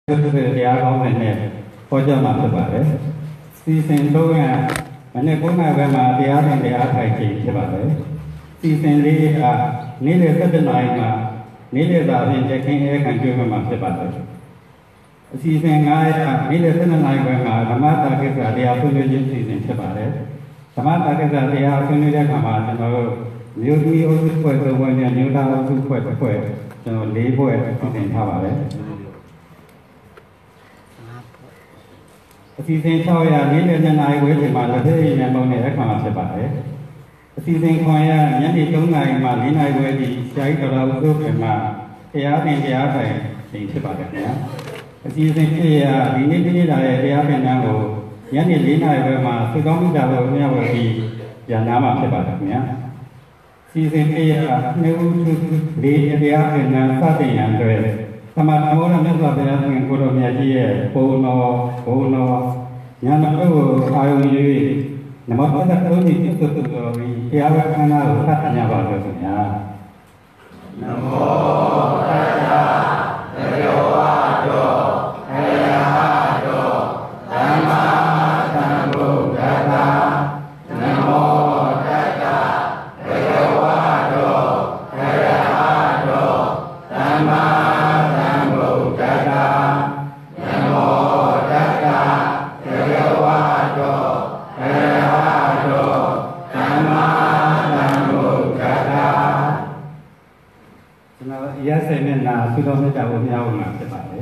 တရားကောင်းတဲ့နဲ့ဟောကြားမှာဖြစ်ပါတယ်။စီစဉ်တော့ကမနေ့ကဘက်မှာတရားသင်တရားထိုင်ခြင်းဖြစ်ပါတယ်။စီစဉ်လေးကနေ့လယ်7 နာရီမှာနေ့လယ်သာဖြင့်တခင်ရဲခံကျွေးမှာဖြစ်ပါတယ်။အစီအစဉ်9ရက်နေ့လယ်7 နာရီဘက်မှာဓမ္မတာကိစ္စတရားဆွေးနွေးခြင်းစီစဉ်ဖြစ်ပါတယ်။ဓမ္မတာကိစ္စတရားဆွေးနွေးတဲ့အခါမှာကျွန်တော်တို့မြို့ကြီးအုပ်စုဖွဲ့သုံးဖွဲ့နဲ့မြို့သားအုပ်စုဖွဲ့တစ်ဖွဲ့ကျွန်တော်4ဖွဲ့စီစဉ်ထားပါတယ်။အစီအစဉ်600နေ့လယ်2 နာရီဝန်းကျင်မှာလက်ဖက်ရည်နဲ့ပုံနဲ့အခါမှာဖြစ်ပါတယ်။အစီအစဉ်900ညနေ3 နာရီမှ4 နာရီဝန်းကျင်ဆရာကြီးတော်ဦးတို့ပြန်မှာတရားသင်တရားထိုင်ခြင်းဖြစ်ပါတယ်ခင်ဗျာ။အစီအစဉ်100ဒီနေ့နေ့လာတဲ့တရားသင်တန်းကိုညနေ4 နာရီဝန်းမှာသုတောင်းမိတာကိုမြတ်ဝတီပြန်နာမှာဖြစ်ပါတယ်ခင်ဗျာ။စီစဉ်100နှစ်ဦးလေးတရားသင်တန်းစတင်ရန်အတွက်သမဏမောရမြတ်စွာဘုရားရှင်ကိုတော်မြတ်ကြီးရဲ့ဘုံတော်ညာမတို့အာယုံ၍နမောတတ္တရုံးကြီးသုတ္တတော်ပြီးတရားဝခန္ဓာကိုသတ်ညာပါလို့ခင်ဗျာနမောတတ္တသရောဝတောအရဟတောသမ္မာသမ္ဗုဒ္ဓတ္တနမောတတ္တသရောဝတောအရဟတောသမ္မာyes and na sudah menjadi orang yang sebaik.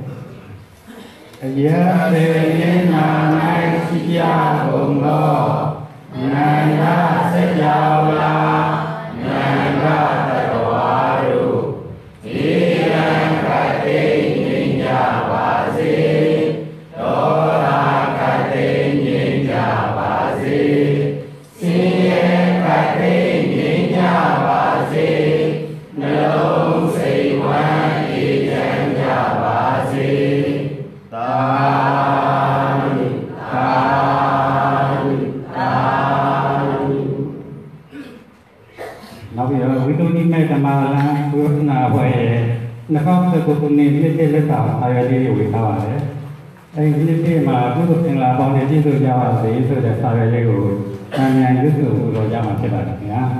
Yes and na siapa umroh, naya sejauh naya terbaru, iran kati ninja basi, orang kati ninja basi, siapa kati ninja basi, nelung Tamalan, Burna, Way, Nakam, the Kupuni, Little I really with our head. I did my good in La Bonnie to Java, the issue that Sarajevo, and I used to go Jama Kibak.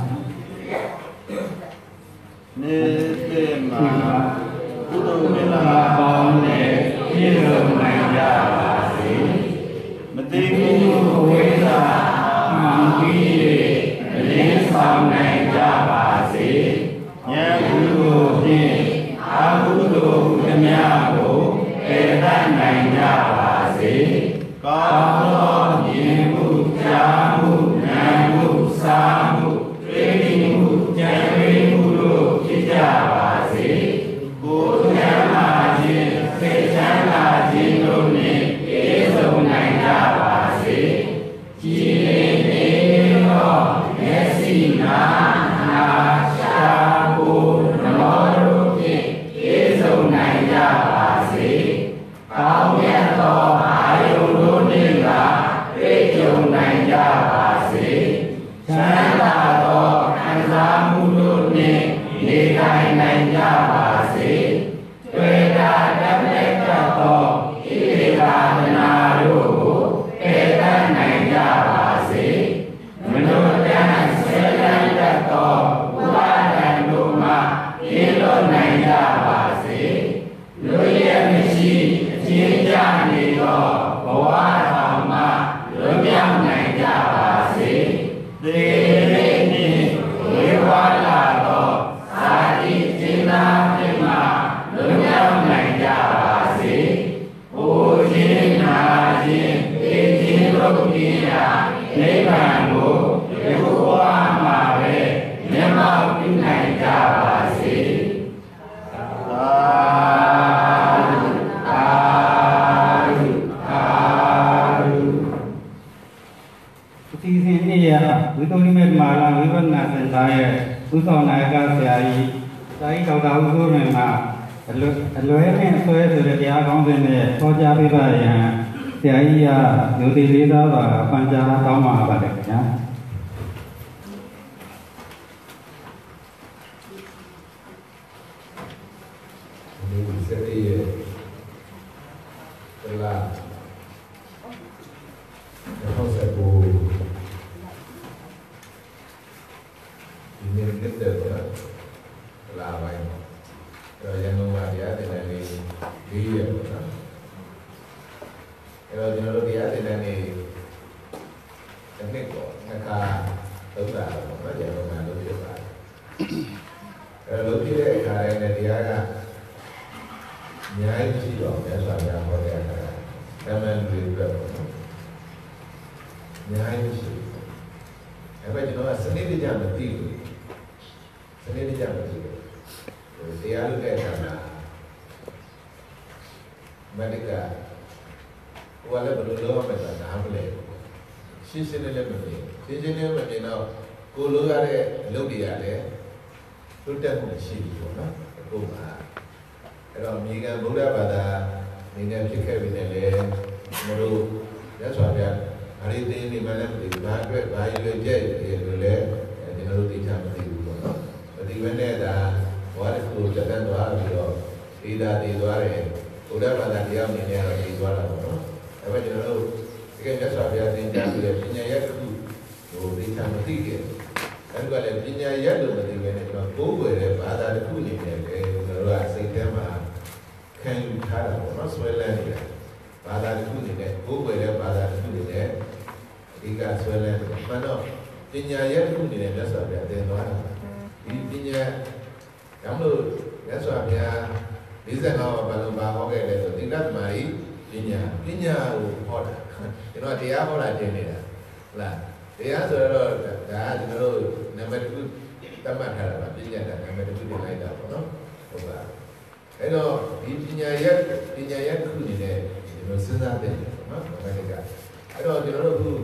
là nó sẽ bù nên biết được là vậy rồi dân ông bà giá thì này đi hiểu đó rồi dân ông giá thì này chẳng biết có người ta tưởng là nó giờ ông bà đối với bạn rồi lúc kia cái này thì ai nhảy chỉ đó để làm ra một cái em đi được nhảy chỉ em phải nói là sinh đi làm được gì sinh đi làm được gì rồi thì ai cái là medical qua lại bận rộn mà là làm lên xin lên mình nào cô lôi ra đấy lâu đi ra đấy lúc đó mình xin rồi nó cô mà rồi mình cái bố đã bảo là mình đang thích cái này là mồi giá soạn ra anh đi thì mình làm thì vài người chơi thì rồi thì nó đi chăm thì nó thì vấn đề là qua cái khu chợ đen đó rồi đi ra thì đó là bố đã bảo là đi ăn mình là đi đó là nó vậy thì nó cái giá soạn ra thì chăm thì nhà giá rồi đi chăm thì cái anh gọi là nhà giá được thì cái này nó cố về bảo là khu này cái rồi xây thêm mà khen khá là nó xoay lên này bà ta cũng như thế bố về đây bà ta cũng như thế đi cả xoay lên mà nó trên nhà rất cũng như thế nó sợ bị tiền đó đi nhà cảm ơn nó sợ bị đi ra nó bà họ cái này rồi tính đất mà đi nhà họ thì nó thì áo họ là tiền này là thì áo rồi đã thì nó rồi nằm bên cứ tâm mặt hay là đi nhà là nằm bên cứ đi ngay đâu nó không là cái đó đi nhà khu như thế nó sinh ra thế nó phải cái đó thì nó cứ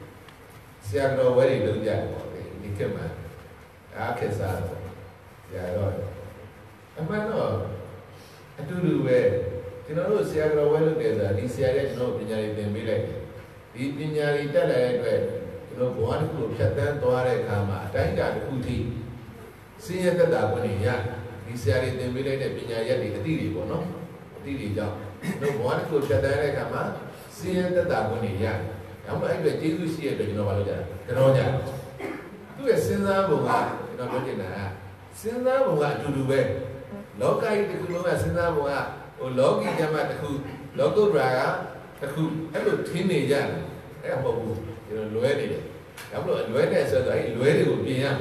xem nó với đi đơn giản đi cái mà cái sao rồi anh phải nó anh đưa về thì nó xem nó với đơn giản đi xem cái nó đi nhà đi tìm biết đấy đi nhà đi tới đây rồi nó bỏ đi cũng chặt tan toa đấy cả mà trái cả khu thị sinh ra cái đạo của này nha đi xe đi tìm biết đấy để bây giờ đi cái gì của nó đi cho nó bỏ cái cuộc chơi đấy cả mà xe tất cả của này nha không phải về chỉ cứ xe để nó vào được cái đó nha tu về sinh ra vùng nó nói chuyện này sinh ra vùng chủ đủ về nó cái thì cứ nói là sinh ra vùng nó cái nhà mà nó cứ ra cái khu cái đồ thiên này nha cái không bao thì nó lưới đi không rồi lưới này sợ đấy lưới thì cũng gì nha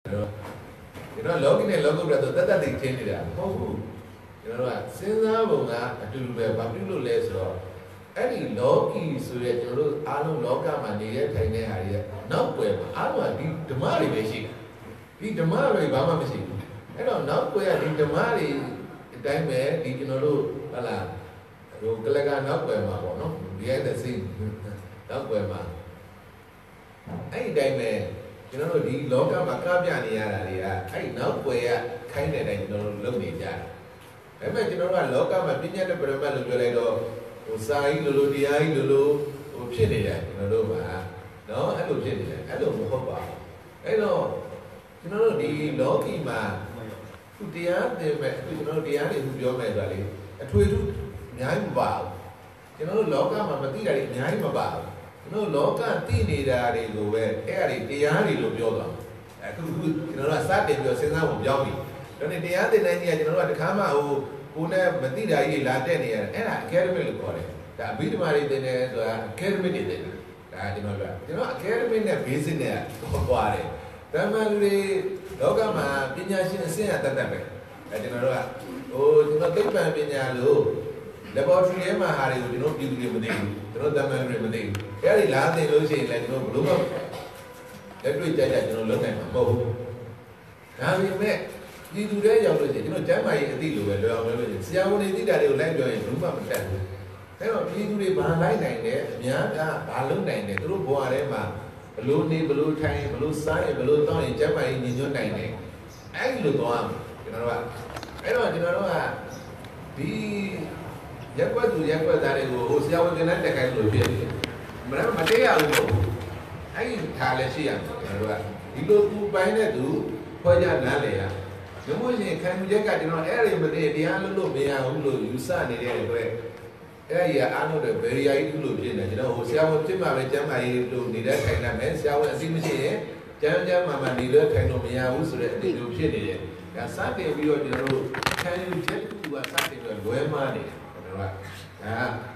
thì nó lỗ cái này lỗ cũng ra từ tất cả thị trên này không thì nó là sinh ra vùng chủ đủ về bám đi luôn lên rồi ấy thì lỗ kỳ sự là chúng tôi alo lỗ cả mà đi cái thành này hay nó quên mà alo đi đâm mà đi về đi đâm mà rồi bảo mà về cái đó nó quên đi đâm mà đi cái mẹ đi cho nó luôn là rồi cái là nó quên mà bọn nó đi cái gì nó quên mà ấy đây mẹ cho nó đi lỗ cả mà các nhà này ấy nó quên cái này nó lớn đi ra ấy mà cho nó là lỗ cả mà bây giờ nó phải mà lừa lại đó sai lulu đi ai lulu option này nó đâu mà nó ấy option này ấy đâu một không bảo ấy nó đi lỗ khi mà tu tiết thì mẹ tu nó tiết thì tu cho mẹ rồi đi thuê tu nhảy mà bảo cho nó lỗ cả mà tí ra đi nhảy mà bảo nó lỗ cả tí này ra đi rồi về cái đi tiết đi lục vô rồi cứ nó là sát điểm rồi sinh ra một dòng đi cho nên tiết thì này như cho nó là khá mà उन्हें बंदी जाएगी लाते नहीं है ना अकेडमी लोग करे ता बीट मारी देने तो अकेडमी नहीं देने ता जिन्होंने अकेडमी ने बेसिक ने तो बारे तमारी लोग आमा पिन्यासी ने सें आता तबे जिन्होंने ओ जिन्होंने तो इतना पिन्यालो लेबोरेटरी में हारे हो जिन्होंने बिल्कुल मत देगी जिन्होंने तमारी मत देगी क्या ये लाते लोग से ले जिन्होंने ब्लूम लेबोरेटरी जाए जिन्होंने लोग नहीं मामू ना भी मैं đi du đấy giàu rồi chứ nó trái mày đi lùi rồi rồi sao đi ra đều lên rồi đúng mà mình chạy thế mà đi du đi bà lái này để nhớ ra bà lớn này để tôi lúc qua đấy mà luôn đi luôn thay luôn sai luôn to thì trái mày nhìn như này ấy lừa toàn cho nó bạn ấy rồi cho nó là đi giác quá ra đây rồi sao cái này cái lùi chuyện mà nó mà thế à luôn ấy thà là gì à cho nó bạn đi luôn tu bay này tu coi ra nã này à nếu như cái người cái nó ấy mà để đi ăn luôn bây giờ ông luôn use này để rồi ya anu de very ai dulu je ne jeno ho sia mo phit ma be jam ai lu ni de khai na me sia wo asi ma shi yin jam ma ni de khai no mya hu so de ati lu phit ni de da sa tin pi ro jeno khai yu jet tu ga sa tin ro lwe ma ni de ba da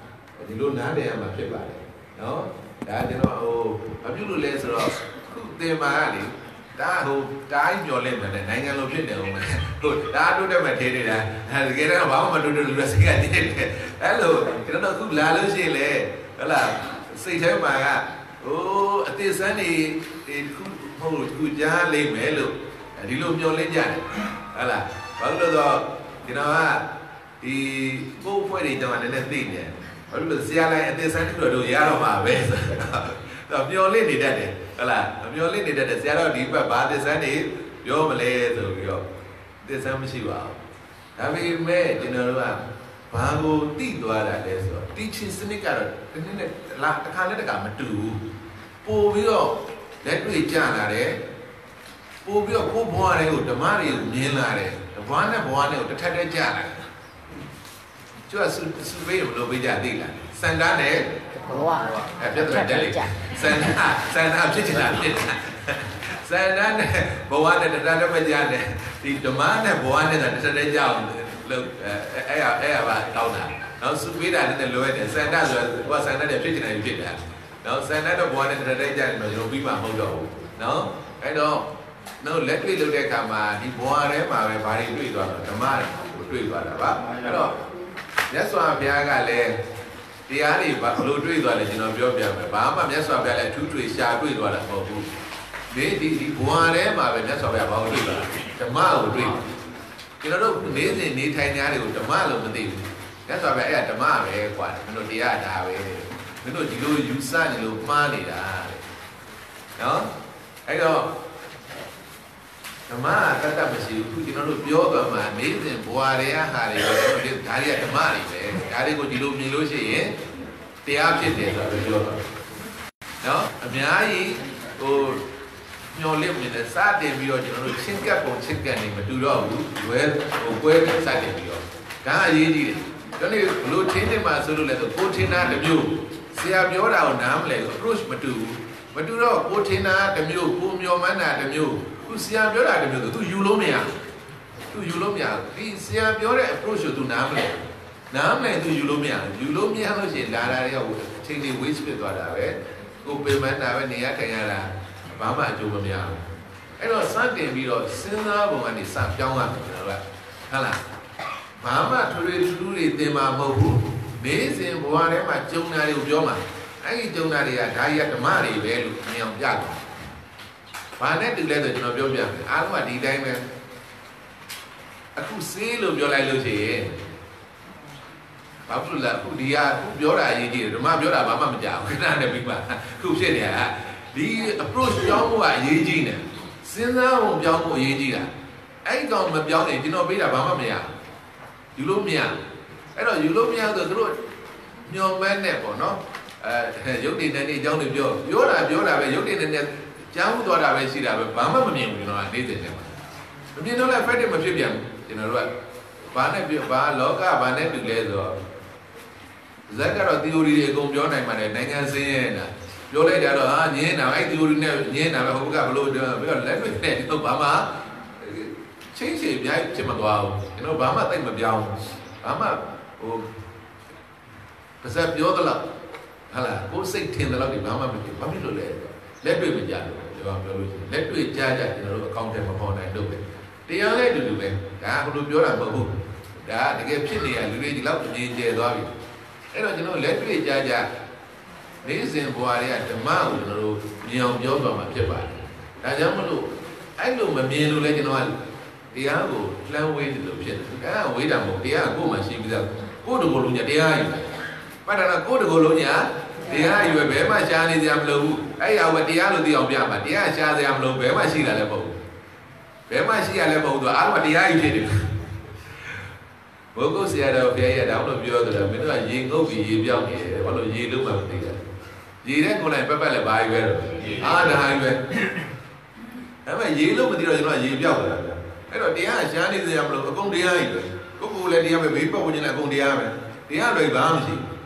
di lu na de ya ma phit ba le no da jeno ho ma pyu lu le so ro khu tin ma li da ho dai myo le ma ne nangan lo phit ne ho ma ho da tu de ma the ni da ke da ba ma tu tu lu sai ga ni de hello ke da khu la lo shi le hala sai thai ma ga ho ati san ni khu ho khu ja le me lo di lo myo le ja ne hala ba lo so ke da ha di ko phwe de jaw ne ne ti ne ba lo sia lai ati san ni do ya ro ma beတော့မျောလင့်နေတတ်တယ်ဟုတ်လားမျောလင့်နေတတ်တယ်ဆရာတော်ဒီဘက်ဘာသစ္စာနေပြောမလဲဆိုပြီးတော့သစ္စာမရှိပါဘူးဒါပေမဲ့ကျွန်တော်တို့ကဘာကိုသိသွားတာလဲဆိုတော့ teaching စနစ်ကတော့ဒီနေ့နဲ့တစ်ခါနဲ့တစ်ခါမတူဘူးပို့ပြီးတော့လက်တွေ့ကြလာတယ်ပို့ပြီးတော့ကိုယ်ဘဝတွေကိုဓမ္မတွေကိုမြင်လာတယ်ဘဝနဲ့ဘဝနဲ့ကိုတစ်ထပ်တည်းကြလာတယ်ကျွတ်စုပေးလို့ပေးကြသိလားစန္ဒနဲ့ဘဝပြတ်တယ်လေစန္ဒဖြစ်ချင်တာဖြစ်တာစန္ဒနဲ့ဘဝနဲ့တရားဓမ္မကြတယ်ဒီဓမ္မနဲ့ဘဝနဲ့တစ်ထပ်တည်းကြအောင်လို့အဲ့ပါတောင်းတာနောက်စုပေးတာနဲ့လွယ်တယ်စန္ဒဆိုတော့ဘဝစန္ဒနဲ့ဖြစ်ချင်တယ်ဖြစ်တာနောက်စန္ဒနဲ့ဘဝနဲ့တစ်ထပ်တည်းကြတယ်တော့ရုပ်ပြီးမှမဟုတ်တော့ဘူးနော်အဲ့တော့နောက်လက်တွေ့လုပ်တဲ့အခါမှာဒီဘဝထဲမှာပဲဘာတွေတွေ့သွားတော့ဓမ္မကိုတွေ့သွားတာပါအဲ့တော့မြတ်စွာဘုရားကလည်းတရားတွေဘလို့တွေ့သွားလဲကျွန်တော်ပြောပြမယ်ဘာမှမြတ်စွာဘုရားလည်းအထူးတွေ့ရှာတွေ့သွားတာမဟုတ်ဘူးဒီဘဝထဲမှာပဲမြတ်စွာဘုရားဘာလို့တွေ့သွားဓမ္မကိုတွေ့ကျွန်တော်တို့နေ့စဉ်နေထိုင်နေရတယ်ကိုဓမ္မလို့မသိဘူးမြတ်စွာဘုရားအဲ့ဒါဓမ္မပဲကွာမင်းတို့တရားဒါပဲမင်းတို့ဒီလိုယူဆနေလို့မှားနေတာနော်အဲ့တော့ဓမ္မကတ္တမရှိဘူးကျွန်တော်တို့ပြောသွားမှနေစဉ်ဘဝတွေကဟာတွေဒါတွေကဓမ္မတွေပဲဒါတွေကိုဒီလိုမြင်လို့ရှိရင်တရားဖြစ်တယ်ဆိုတော့ပြောတာနော်အများကြီးဟိုမျောလင့်မြင်တဲ့စတင်ပြီးတော့ကျွန်တော်တို့ချင်းကပ်ပုံချင်းကပ်နေမတူတော့ဘူးဝဲဟိုကွဲစတင်ပြီးတော့ဒါအရေးကြီးတယ်ကျွန်တော်ဘလို့ထင်းနေမှာဆိုလို့လဲဆိုကိုထင်းတာတစ်မျိုးဆရာပြောတာကိုနားမလဲ approach မတူဘူးမတူတော့ကိုထင်းတာတစ်မျိုးကိုမျောမှန်းတာတစ်မျိုးသူဆရာပြောတာတမျိုးသူယူလို့မရသူယူလို့မရဒီဆရာပြောတဲ့ approach ကိုသူနားမလဲသူယူလို့မရယူလို့မရလို့ရှိရင်လာတာတွေကအချိန်လေး waste ဖြစ်သွားတာပဲကိုပေမန်းတာပဲနေရထိုင်ရတာဘာမှအကျိုးမများဘူးအဲ့တော့စတင်ပြီးတော့စဉ်းစားပုံကနေစပြောင်းရမယ်ကျွန်တော်ကဟုတ်လားဘာမှထွေထူးတွေသင်မှာမဟုတ်ဘူးနေစဉ်ဘဝထဲမှာကြုံတာတွေကိုပြောမှာအဲ့ဒီကြုံတာတွေကဒါကြီးကဓမ္မတွေပဲလို့မြင်အောင်ပြတယ်ဘာနဲ့တူလဲဆိုကျွန်တော်ပြောပြမယ်အားလုံးကဒီတိုင်းပဲအခုစေးလို့ပြောလိုက်လို့ရှိရင်ဘာဖြစ်လဲအခုဒီကအခုပြောတာအရေးကြီးတယ်ဓမ္မပြောတာဘာမှမကြောက်ခဏနဲ့ပြီးပါအခုဖြစ်နေတာဒီ approach ပြောင်းဖို့ကအရေးကြီးတယ်စဉ်းစားဖို့ပြောင်းဖို့အရေးကြီးတာအဲ့ကောင်မပြောင်းရင်ကျွန်တော်ပေးတာဘာမှမရယူလို့မရအဲ့တော့ယူလို့မရဆိုသူတို့ညော်မဲနဲ့ပေါ့နော်ရုပ်တည်တဲ့နေ့အကြောင်းတွေပြောတာပဲရုပ်တည်တဲ့ကြားမှုသွားတာပဲရှိတာပဲဘာမှမမြင်ဘူးကျွန်တော်ကနေတဲ့နေမှာမမြင်တော့လည်း fact မဖြစ်ပြန်ဘူးကျွန်တော်တို့ကဘာနဲ့ပြောဘာလောကဘာနဲ့တူလဲဆိုတော့ဇက်ကတော့ theory တွေအကုန်ပြောနိုင်ပါတယ်နိုင်ငံစင်းရဲတာပြောလိုက်ကြတော့ဟာညင်းတာအဲ့ theory နဲ့ညင်းတာပဲဟိုဘက်ကဘလို့ပြီးတော့လက်တွေ့နဲ့တော့ဘာမှချင်းချင်းပြိုင်ဖြစ်မသွားဘူးကျွန်တော်ဘာမှသိမပြောင်းဘာမှဟိုတစ်စက်ပြောသလားဟာလားကိုယ်စိတ်ထင်တယ်လို့ဒီဘာမှမဖြစ်ဘာဖြစ်လို့လဲလက်တွေ့မကြလို့ပြောလို့ရှိရင်လက်တွေ့ကြားကြကျွန်တော်တို့အကောင့်ထဲမပေါ်နိုင်လို့ပဲတရားလည်းတူတူပဲဒါကဘယ်လိုပြောတာမဟုတ်ဘူးဒါတကယ်ဖြစ်နေရလူတွေဒီလောက်အငြင်းကျဲသွားပြီအဲ့တော့ကျွန်တော်လက်တွေ့ကြားကြနေစဉ်ဘဝတွေကဓမ္မကိုကျွန်တော်တို့မြင်အောင်ပြောသွားမှာဖြစ်ပါတယ်ဒါကြောင့်မလို့အဲ့လိုမမြင်လို့လဲကျွန်တော်ကတရားကိုလှမ်းဝေးတယ်လို့ဖြစ်တယ်ဒါကဝေးတာမဟုတ်တရားကိုယ်မှရှိပြီးသားကိုယ်တကိုယ်လုံးညာတရားယူပတ်တာကကိုယ်တကိုယ်လုံးညာတရားယူပဲဘယ်မှရှားနေကြမလို့ဘူးအဲ့ရဝတရားလို့သိအောင်ပြမှာတရားရှားစရာမလိုဘယ်မှရှိတာလည်းမဟုတ်ဘူးဘယ်မှရှိရလည်းမဟုတ်တော့အားလုံးတရားယူဖြစ်တယ်ဘုဂုတ်ဆရာတော်ဘုရားရတောင်းလို့ပြောတယ်မင်းတို့ကရေငုတ်ပြီးရေပြောင်းနေတယ်ဘာလို့ရေလုံးမှမသိတာရေတဲ့ကိုယ်တိုင်ပတ်လည်းဘာယူပဲတော့အားဒါယူပဲအဲ့မဲ့ရေလုံးမသိတော့ကျွန်တော်ရေပြောင်းလာတာအဲ့တော့တရားရှားနေစရာမလိုအကုန်တရားယူပဲကိုယ်လည်းတရားပဲဘေးပတ်ဝန်းကျင်လည်းအကုန်တရားပဲတရားတွေဘာမှမရှိ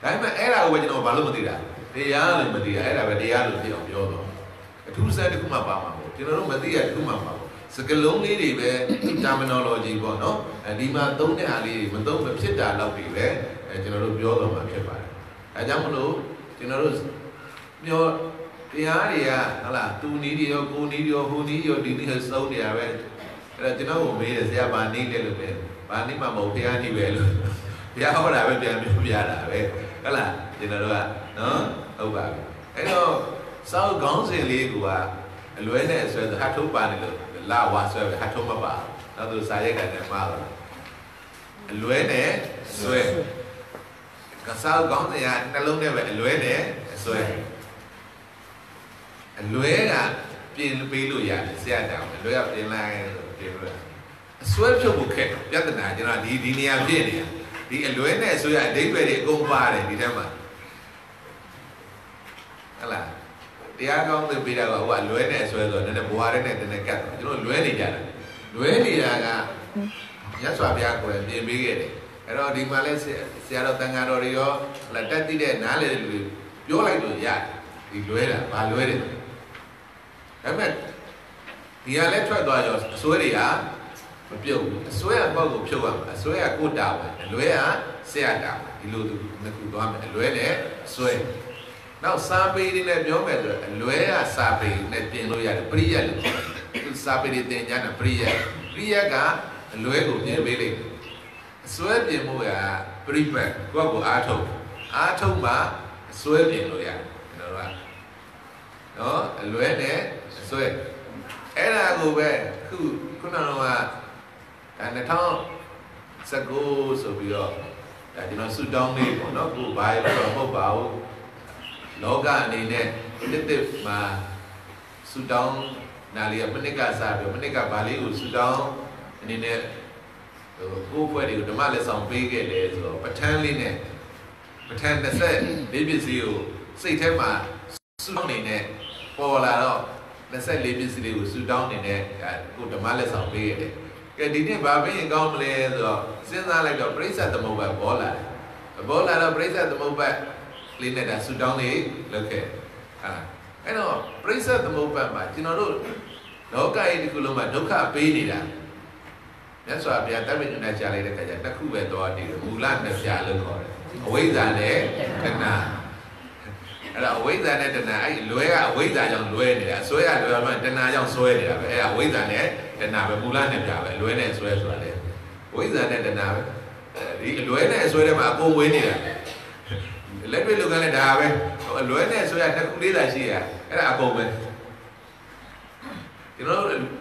Đấy mà ấy là bây giờ nó bảo luôn mà đi ra, thì giá luôn mà đi ra, ấy là bây giờ giá luôn thì ôngပြောrồi. Thứ sai thì cũng mà bảo mà, thì nó lúc mà đi ra cũng mà bảo. Sự cái lối đi về terminology của nó, đi mà tốn cái hàng đi, mình tốn phải xếp trả lâu đi về, thì nó lúcပြောrồi mà xếp phải. Chẳng một lúc, thì nó lúc nhớ thì giá thì là tu ní đi, cô ní đi, hô ní đi hơi sâu thì về. Là cho nó cũng biết là sẽ bà ní lên được về, bà ní mà một thì đi về luôn. Thì không là bên tiền mình giờ là về, đó là thì nó rồi nó đâu vào. Cái đó sau gắng gì liền của lối này sẽ hát thúc bàn được. La hoa xoay về hát thúc mà bà nó từ xa cái này mà rồi lưới này xoay còn sao có gì nó luôn đây vậy lưới này xoay lưới là pin pin lùi à xe đảo lưới là pin lai pin lùi xoay cho một khép chắc là cho nó đi đi nhà pin này đi lưới này xoay đến về để công pha này đi theo mà đó là thì anh con từ bây giờ gọi lưới này xoay rồi nên là bùa đấy này cắt chứ nó lưới này chả lưới thì là nhát xoa bia của em đi biết cái này rồi đi mà lên xe đâu tăng rồi đi đó là cái tí này ná lên lưới vô lại lưới dài thì lưới là ba lưới đấy đấy mà thì anh lấy xoay rồi xoay đi biểu xoay bao gồm phiêu xoay cột đảo lưới xe đảo thì lưới nó cũng toàn lưới này xoay nào sapi đi này biểu mẹ rồi lưới sapi này tiền lưới là priya sapi đi tiền nhà là priya cả lưới của nhà bê linh xuôi tiền mua prepare qua của á thâu mà xuôi tiền lưới đó lưới này xuôi ấy là của về cứ nào mà này thằng sẽ go số biểu là chỉ nó suy đong đi nó cũng bài rồi không bảo Loga ni ne, tetep ma Sudan nalia menika sabe menika bali u Sudan ni ne ko phwe di ko dama le song pe ke le so pathan li ne pathan 24 pis si ko siat the ma Sudan ni ne paw la do 24 pis li ko Sudan ni ne ko dama le song pe ke le ke di ni ba bin kaung ma le so sin sa lai do Praisat Thamot Bat bo la do Praisat Thamot Bat lên này là Sudan này được kể cái đó Praisat Thamot Bat mà chỉ nó đó cái đi cùng mà đâu cả pê này đã nhớ sao bây giờ ta bên này trả lại được cái gì ta khu về tòa thì mù lan được trả lên khỏi quấy ra đấy cái nào là quấy ra này cái nào ấy lưới quấy ra dòng lưới này là suối lưới mà cái nào dòng suối này là quấy ra đấy cái nào về mù lan được trả về lưới này suối đấy quấy ra này cái nào đi lưới này suối đây mà cô quấy này lấy bên lúc này đào về lưới này suối này cũng đi là gì cái là cô bên thì nó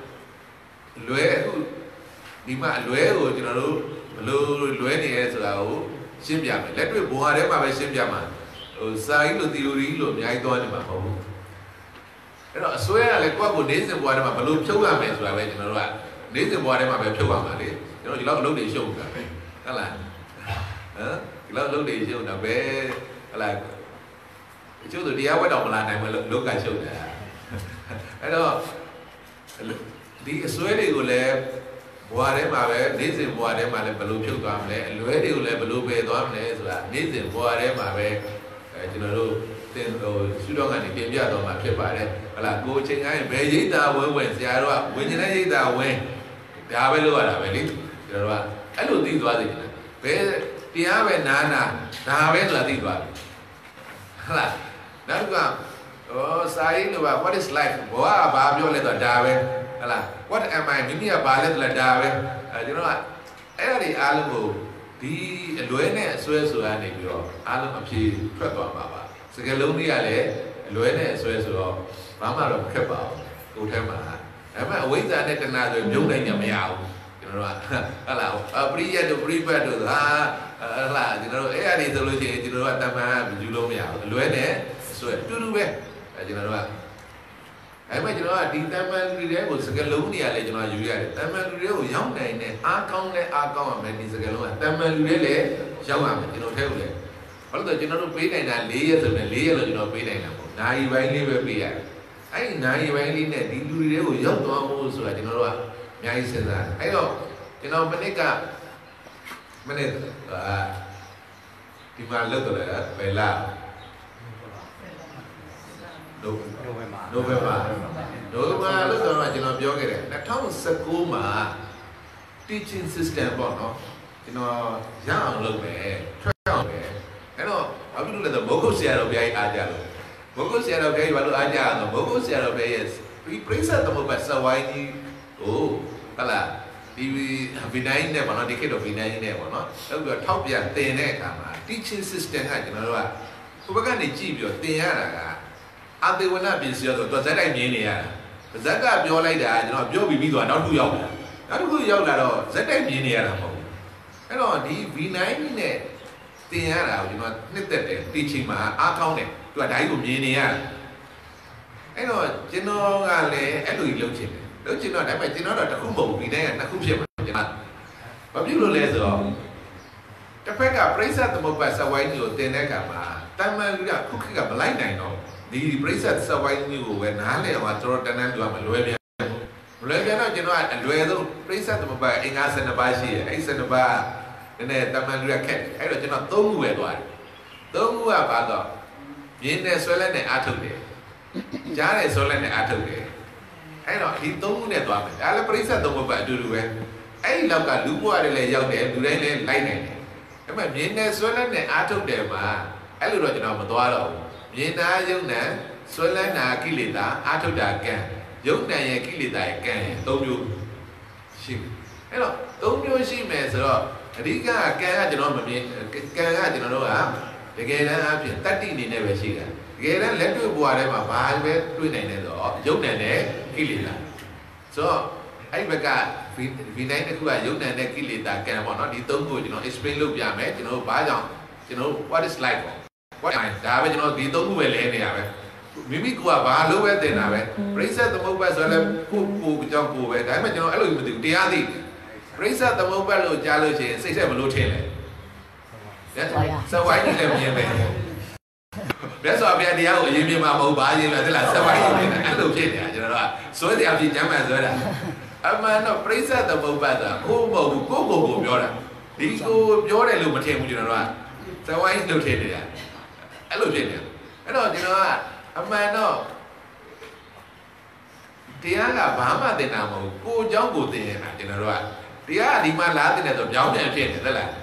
lưới đi mà lưới rồi thì nó lưới này là xem giảm lấy bên bùa đấy mà phải xem giảm mà sai lo theory lo nhai to ni mà không cái đó suối là qua của đến xem bùa đấy mà phải luôn chấu làm này rồi vậy thì nó là đến xem bùa đấy mà phải chấu làm mà đấy nó chỉ lúc để chấu cả đó là lúc để chấu là bé là chú tụi đi áo cái đồng là này mà lúc cả chấu này cái đó đi suối đi rồi là bùa đấy mà về đến xem bùa đấy mà là phải luôn chấu toàn này lưới đi rồi là phải luôn về toàn này rồi là đến xem bùa đấy mà về cho nó luôn tên rồi suy đoán này kiểm tra rồi mà kết quả đây là cô trên cái về giấy tờ với quyền xe đó với những cái giấy tờ với đã về luôn là về đi rồi là cái đầu tiên là gì về tia về nana đã về là gì vậy là đó là sai nữa là what is life bố bà biểu lên là đã về là what am I mình là bà lên là đã về cho nó là ấy là đi alo đi lưới này xuôi này biểu alo mà chỉ thoát toàn bà sự cái lối đi là lưới này xuôi bám vào đồng khép vào cụ thể mà quấy ra đây cái nào rồi dùng đây nhà mèo là priya do priya do là thì nó ấy đi từ lối thì nó là tam ma bị du lô mèo lưới này xuôi tu về thì nó là ấy mà cho nó đi tam ma đi đấy một sự cái lối đi là cho nó vui đấy tam ma đi đấy giống này a công mà mình đi sự cái lối tam ma đi đấy giống mà cho nó theo đấy kalau tu cina tu pilih nak lihat tu nak lihat lo cina pilih nak naik bayi ni berpilih, ay naik bayi ni nak tidur dia ujung tu amu sudah cina lo nyai senang, ayo cina menikah, ဒီမှာလွတ်တယ်ဘယ်လားနိုဘယ်မှာလွတ်တော့ကျွန်တော်ပြောခဲ့တယ်2019မှာ teaching system ပေါ့နော်ကျွန်တော်ရအောင်လုပ်မယ်ထွက်အောင်ပဲအဲ့တော့ဘာဖြစ်လို့လဲဆိုမဟုတ်ဆရာတော်ဘုရားကြီးအားကြလို့မဟုတ်ဆရာတော်ဘုရားကြီးဘာလို့အားကြအောင်မဟုတ်ဆရာတော်ဘုရားရဲ့ပြိဿသမုပ္ပါစဝိုင်းကြီးကိုဟလာဒီဗီနိုင်နဲ့ပေါ့နော်ဒီခေတ်တော့ဗီနိုင်နဲ့ပေါ့နော်လောက်ပြီးတော့ထောက်ပြန်သင်တဲ့အခါမှာ teaching system ကကျွန်တော်တို့ကဘုရားကနေကြည့်ပြီးတော့သင်ရတာကအာသေဝနာပြင်စီရောဆိုတော့ဇက်တိုက်မြင်နေရတာဇက်ကပြောလိုက်တာကျွန်တော်ပြောပြီးသွားနောက်တစ်ခုရောက်လာနောက်တစ်ခုရောက်လာတော့ဇက်တိုက်မြင်နေရတာမဟုတ်ဘူးအဲ့တော့ဒီ V9 နဲ့သင်ရတာကိုကျွန်တော်နှစ်သက်တယ် teaching မှာအားကောင်းတယ်သူကဒါကြီးကိုမြင်နေရတာအဲ့တော့ကျွန်တော်ကလည်းအဲ့လိုကြီးလုပ်ချင်တယ်လုပ်ချင်တော့ဒါပေမဲ့ကျွန်တော်တော့တစ်ခုမဟုတ်ဘူး V9 ကနှစ်ခုဖြစ်မှာကျွန်တော်ဘာဖြစ်လို့လဲဆိုတော့တစ်ဖက်ကပြိဿသမုပ္ပါစဝိုင်းကြီးကိုသင်တဲ့အခါမှာတမန်လူကခုခေတ်ကမလိုက်နိုင်တော့ဒီပြိဿစဝိုင်းကြီးကိုပဲနားလည်အောင်ကျွန်တော်တန်းတန်းပြောမှလွယ်ပြန်တော့ကျွန်တော်အလွယ်ဆုံးပြိဿသမုပ္ပါအင်္ဂါ12ပါးရှိတယ်အဲ့12ပါးနည်းတမန်လူရခက်အဲ့တော့ကျွန်တော်3ခုပဲသွားတယ်3ခုကဘာတော့မြင်းနဲ့ဆွဲလက်နဲ့အားထုတ်တယ်ကြားတယ်ဆွဲလက်နဲ့အားထုတ်တယ်အဲ့တော့ဒီ3ခုနဲ့သွားမယ်ဒါလည်းပြိဿသမုပ္ပါအတူတူပဲအဲ့ဒီလောက်ကလူဘဝတွေလည်းရောက်တယ်လူတိုင်းလည်းလိုက်နိုင်တယ်ဒါပေမဲ့မြင်းနဲ့ဆွဲလက်နဲ့အားထုတ်တယ်မှာအဲ့လိုတော့ကျွန်တော်မသွားတော့ဘူးမြင်းနာယုံနဲ့ဆွဲလက်နာကိလေသာအားထုတ်တာကံယုံနဲ့ရဲ့ကိလေသာရဲ့ကံ3မျိုးရှိအဲ့တော့3မျိုးရှိမယ်ဆိုတော့အဓိကကံကကျွန်တော်မမြင်ကံကကျွန်တော်တို့ကတကယ်တမ်းအဖြစ်တတ္တိအနေနဲ့ပဲရှိတာတကယ်တမ်းလက်တွေ့ဘဝထဲမှာဘာပဲတွေ့နိုင်တယ်ဆိုတော့ယုံနဲ့ကိလေသာဆိုတော့အဲ့ဘက်က V9 တစ်ခုကယုံနဲ့ကိလေသာကံပေါ့နော်ဒီ3ခုကျွန်တော် explain လုပ်ပြမယ်ကျွန်တော်ဘာကြောင့်ကျွန်တော် what is life ပေါ့ what is ဒါပဲကျွန်တော်ဒီ3ခုပဲလဲနေရပဲမိမိကဘာလို့ပဲတင်တာပဲပြိဿသမုပ္ပါဆိုလည်းကိုကြောင့်ကိုပဲဒါပေမဲ့ကျွန်တော်အဲ့လိုမသိဘူးတရားသိပြိဿသမုပ္ပါလို့ကြားလို့ရှိရင်စိတ်ဆက်ဘလို့ထင်လဲစဝိုင်းကြီးလည်းမြင်ပဲမြတ်စွာဘုရားတရားကိုအရင်မြင်မှာမဟုတ်ပါရင်လည်းတဲ့လားစဝိုင်းကြီးမြင်တယ်အဲ့လိုဖြစ်နေတာကျွန်တော်ကစွဲတရားဖြစ်ကျမ်းမှန်စွဲတာအမှန်တော့ပြိဿသမုပ္ပါဆိုတာကိုမဟုတ်ဘူးကိုပြောတာဒီကိုပြောတယ်လို့မထင်ဘူးကျွန်တော်ကစဝိုင်းလို့ထင်နေတာအဲ့လိုဖြစ်နေအဲ့တော့ကျွန်တော်ကအမှန်တော့တရားကဘာမှသင်တာမဟုတ်ကိုเจ้าကိုသင်ရတာကျွန်တော်တို့ကတရားဒီမှာလာတဲ့ဆိုပြောင်းပြန်ဖြစ်နေသလား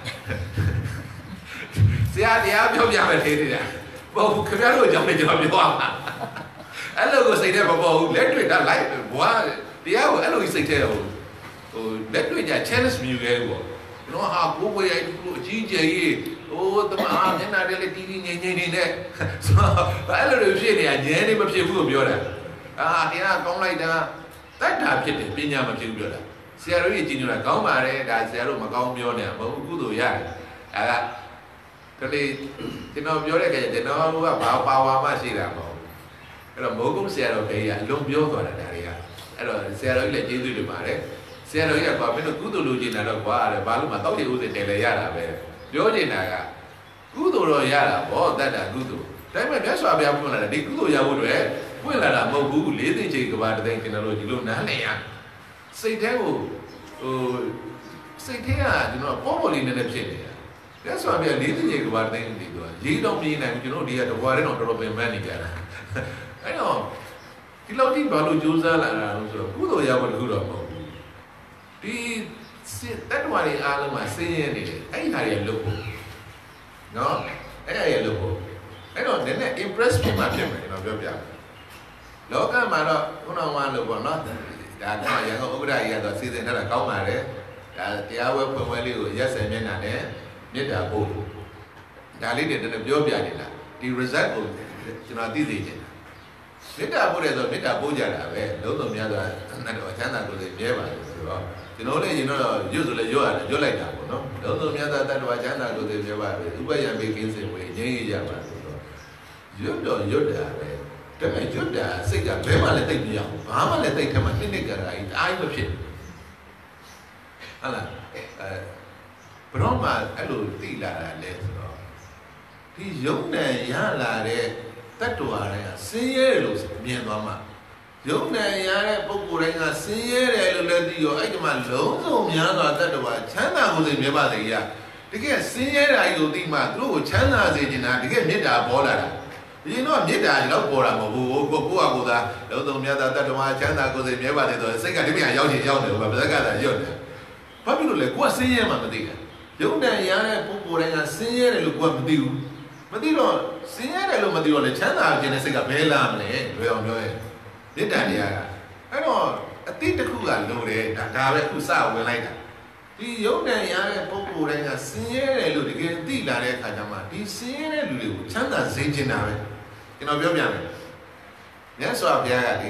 ဆရာတရားပြောပြမယ်သေးတယ်ဘောခင်ဗျားတို့အကြောင်းနဲ့ကျွန်တော်ပြောရမှာအဲ့လိုကိုစိတ်ထဲမပေါ်ဘူးလက်တွေ့တာလိုက်ဘွာတရားကိုအဲ့လိုစိတ်ထဲဟိုလက်တွေ့ကြ challenge မြူခဲ့ပေါ့ကျွန်တော်ဟာကိုယ်ကိုယ်ရိုက်လို့အကြီးကျယ်ကြီးဟိုတမအားမျက်နှာတွေလည်းတီးတီးငိမ့်နေနဲ့အဲ့လိုတွေဖြစ်နေတာညဲနေမဖြစ်ဘူးလို့ပြောတာတရားကောင်းလိုက်တာတတ်တာဖြစ်တယ်ပညာမဖြစ်ဘူးပြောတာဆရာတို့ကြီးကြည်ညိုတာကောင်းပါတယ်ဒါဆရာတို့မကောင်းပြောနေတာမဟုတ်ဘူးကုသိုလ်ရတယ်ဒါကတလေကျွန်တော်ပြောတဲ့ကကျွန်တော်ကဘာပါဝါမှရှိတာမဟုတ်ဘူးအဲ့တော့မိုးကုန်းဆရာတော်ဘယ်ကအလုံးပြောသွားတာဒါတွေကအဲ့တော့ဆရာတော်ကြီးလည်းကျေးဇူးတင်ပါတယ်ဆရာတော်ကြီးကကွာမင်းတို့ကုသိုလ်လုပ်ချင်တာတော့ကွာတဲ့ဘာလို့မှတောက်ရည်ဥစဉ်တယ်လေရတာပဲပြောနေတာကကုသိုလ်တော့ရတာဗောတတ်တာကုသိုလ်ဒါပေမဲ့မြတ်စွာဘုရားပွင့်လာတယ်ဒီကုသိုလ်ရဖို့အတွက်ပွင့်လာတာမဟုတ်ဘူး၄သိန်းချိန်ကဘာတသိန်းကျွန်တော်တို့ဒီလိုနားလည်ရစိတ်ထဲကိုစိတ်ထဲကကျွန်တော်ပေါ်ပေါ်လေးနဲ့ဖြစ်နေတာမြတ်စွာဘုရား၄သိန်းချိန်ကဘာတသိန်းဒီပြောရေးတော့မင်းနိုင်ဘူးကျွန်တော်ဒီကတဘွားထဲတော့တော်တော်ပင်ပန်းနေကြတာအဲ့တော့ဒီလောက်ထိဘာလို့ကြိုးစားလာတာလို့ဆိုတော့ကုသိုလ်ရဖို့တခုတော့မဟုတ်ဘူးဒီတတ္တဝါတွေအားလုံးမှာဆင်းရဲနေတယ်အဲ့ဒီဟာတွေလုပ်ဖို့နော်အဲ့ဒါရလုပ်ဖို့အဲ့တော့နည်းနည်း impress ဖြစ်မှဖြစ်မယ်ကျွန်တော်ပြောပြလောကမှာတော့ခုနကမှလို့ပေါ့နော်ဒါကရန်ကုန်ဥက္ကဋ္ဌကြီးကတော့စီစဉ်ထားတာကောင်းပါတယ်ဒါတရားဝဲဖွင့်ပွဲလေးကိုရက်စံမျက်နှာနဲ့မေတ္တာပို့ဒါလေးတွေတည်းပြောပြနေတာဒီ result ကိုကျွန်တော်သိသိချင်တာမေတ္တာပို့တယ်ဆိုမေတ္တာပို့ကြတာပဲလုံးစုံများစွာအချမ်းသာကိုယ်တွေမြဲပါလို့ဆိုတော့ကျွန်တော်လည်းကျွန်တော်ရွတ်ဆိုလည်းရွတ်ရတယ်ရွတ်လိုက်တာပေါ့နော်လုံးစုံများစွာတတ္တဝါချမ်းသာကိုယ်တွေမြဲပါပဲဥပယံဘေးကင်းစင်ဝေငြိမ်းရကြပါဆိုတော့ရွတ်တော့ရွတ်တာပဲဒါပေမဲ့ရွတ်တာစိတ်ကဘယ်မှလည်းတိတ်မရဘူးဘာမှလည်းတိတ်ထဲမှာနှစ်ကရာကြီးအားမဖြစ်ဟုတ်လားဘရောမှအဲ့လိုသိလာတာလဲဆိုတော့ဒီယုံနဲ့ရလာတဲ့တတ္တဝါတွေကဆင်းရဲလို့မြင်သွားမှယုံနဲ့ရတဲ့ပုဂ္ဂိုလ်တိုင်းကဆင်းရဲတယ်လို့လည်းသိရောအဲ့ဒီမှာလုံးစုံများစွာတတ္တဝါချမ်းသာကိုယ်စိတ်မြဲပါစေရ cái sinh nhật này đầu tiên mà tôi chán là gì nhỉ? Cái miết đã bỏ lại. Vì nó miết đã nó bỏ lại mà cô ta đâu tôi miết đã tôi mà chán là cô gì miết vào thì tôi sẽ cái gì bây giờ giao được mà bây giờ cái là giao được. Pháp luật là qua sinh nhật mà mình đi. Giống này nhà này cô này là sinh nhật này lúc qua mình đi. Mình đi rồi sinh nhật này lúc mình đi rồi chán là cái này sẽ gặp bé làm này rồi ông rồi. Miết đã đi à? Cái nó tí được khu gần đâu đấy đã về khu sao về này thì giống này nhà này cô này là sinh nhật này lúc cái tí là này khai mà tí sinh nhật này lúc chán là gì chứ nào ấy. Cái nó biểu hiện nhớ sao bây giờ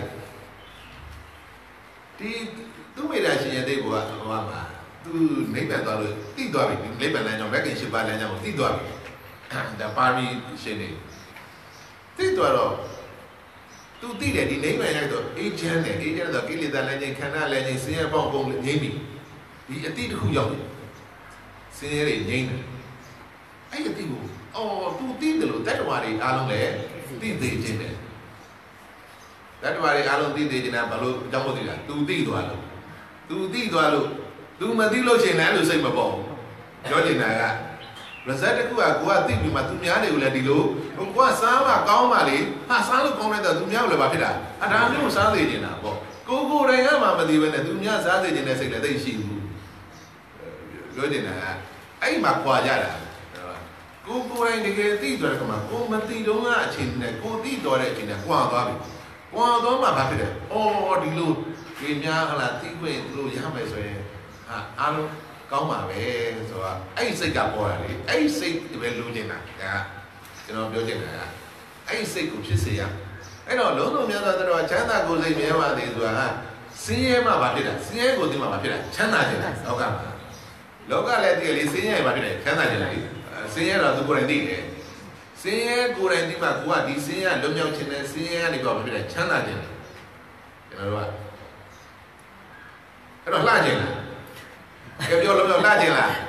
thì tôi mới là sinh nhật đấy của mà tôi mấy bạn đó rồi tí đó bị mấy bạn này nhóm mấy cái ship này nhóm tí đó bị đã party sinh này tí đó rồi tôi tí đấy đi mấy bạn này rồi agent đó cái liên quan đến khả năng là những sinh nhật bao gồm là gì thì tí được không giống sinh nhật này gì ấy cái tí của tôi tí được rồi tất cả đi alo này tí gì chứ này tất cả đi alo tí gì chứ nào bảo luôn trong một tí là tôi tí đó luôn tôi mà tí lôi chuyện này rồi xây mà bỏ cho chuyện này à rồi sẽ được qua tí mà tôi nhớ đều là đi luôn hôm qua sáng mà cao mà đi sáng lúc con này tôi nhớ là bà phải đã đang lúc sáng gì nào bỏ cô đây á mà đi bên này tôi nhớ sáng gì này sẽ là đây xíu rồi chuyện này ấy mà qua ra là cô đây thì cái tí rồi mà cô mà tí đúng á chuyện này cô tí rồi này chuyện này qua đó mà bà phải đã đi luôn cái nhà là tí quên luôn giá mày rồi alo cao mà về rồi ấy xây cả bò này ấy xây về luôn như này cho nó biểu hiện này ấy xây cũng chỉ xây ấy đó lớn rồi nhà ta rồi chán ta cô xây mẹ mà thì rồi xây mà bà phải đã xây cô thì mà bà phải đã chán ta chứ đâu cả đâu cả lại thì xây bà phải đã chán ta chứ này xây là tôi cô này đi đấy xây cô này đi mà cô đi xây lớn nhau trên này xây đi bà phải đã chán ta chứ này rồi cái đó là gì này cái vô lúc là gì là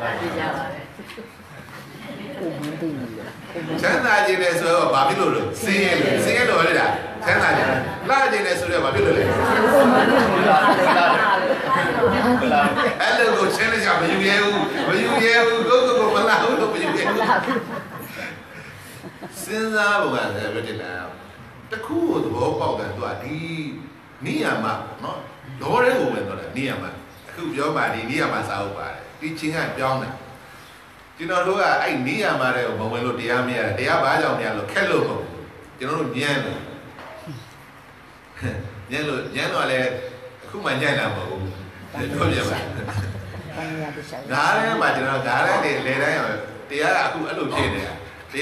chán là gì này rồi bà biết rồi xin rồi đấy đã chán là gì này rồi bà biết rồi đấy hello cô chán là sao bây giờ cô mà là cô bây giờ xin ra bộ cái này vậy là cái khu của bộ bảo cái đó đi ní à mà nó đó đấy của mình đó là ní à mà cứပြောmà đi ní à mà sao bà đi chính làပြောnày chứ nó nói là anh ní à mà đấy mà mình lo tiền mía tiền bao nhiêu mía lo khét lo không chứ nó nhén rồi là không mà nhén nào mà không vậy mà đá đấy mà chứ nó đá đấy thì lấy đấy rồi tiền là cũng ăn đồ chơi này